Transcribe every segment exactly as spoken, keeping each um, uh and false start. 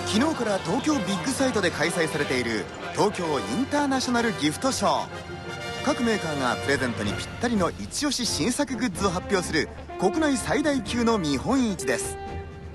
昨日から東京ビッグサイトで開催されている東京インターナショナルギフトショー。各メーカーがプレゼントにぴったりの一押し新作グッズを発表する国内最大級の見本市です。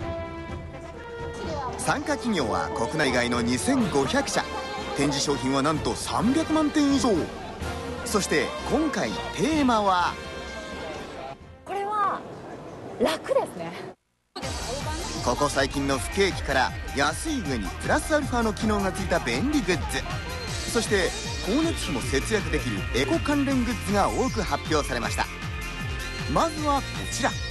参加企業は国内外のにせんごひゃくしゃ、展示商品はなんとさんびゃくまんてん以上。そして今回テーマは、 これは楽ですね。 ここ最近の不景気から安い上にプラスアルファの機能がついた便利グッズ、そして光熱費も節約できるエコ関連グッズが多く発表されました。まずはこちら。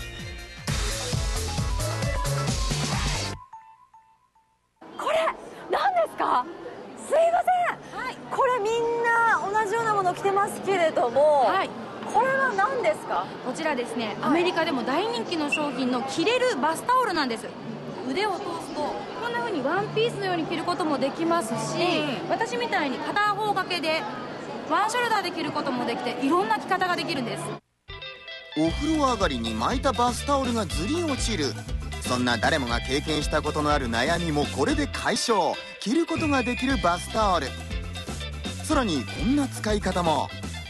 これ何ですか？すいません、はい、これみんな同じようなものを着てますけれども、はい、これは何ですか？ こちらですね、アメリカでも大人気の商品の着れるバスタオルなんです。腕を通すとこんな風にワンピースのように着ることもできますし、うん、私みたいに片方掛けでワンショルダーで着ることもできて、いろんな着方ができるんです。 お風呂上がりに巻いたバスタオルがずり落ちる、そんな誰もが経験したことのある悩みもこれで解消。着ることができるバスタオル、さらにこんな使い方も。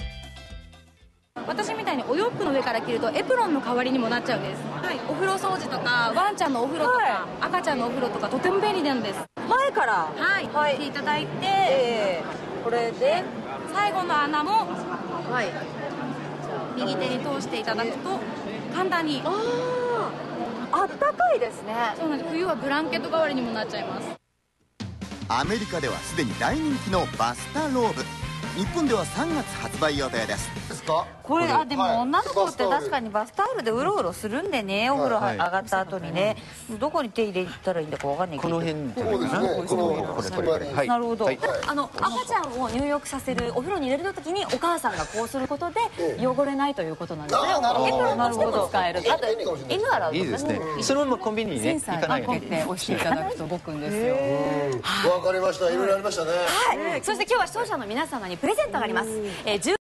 私みたいにお洋服の上から着るとエプロンの代わりにもなっちゃうんです、はい、お風呂掃除とかワンちゃんのお風呂とか、はい、赤ちゃんのお風呂とかとても便利なんです。 前からはい、はい、着ていただいて、 えー、これで最後の穴も、はい、右手に通していただくと簡単に。 ああったかいですね。 そうなんです。冬はブランケット代わりにもなっちゃいます。 アメリカではすでに大人気のバスタローブ、日本ではさんがつ発売予定です。 これ、あ、でも女の子って確かにバスタオルでうろうろするんでね、お風呂上がった後にね、どこに手入れたらいいんだかわかんないけど、この辺じゃないかな。なるほど。あの赤ちゃんを入浴させるお風呂に入れる時にお母さんがこうすることで汚れないということなんですね。エプロンとしても使える。あと犬洗うとかね。いいですね。そのままコンビニにね行かないように押していただくと動くんですよ。わかりました。いろいろありましたね。はい。そして今日は視聴者の皆様にプレゼントがあります。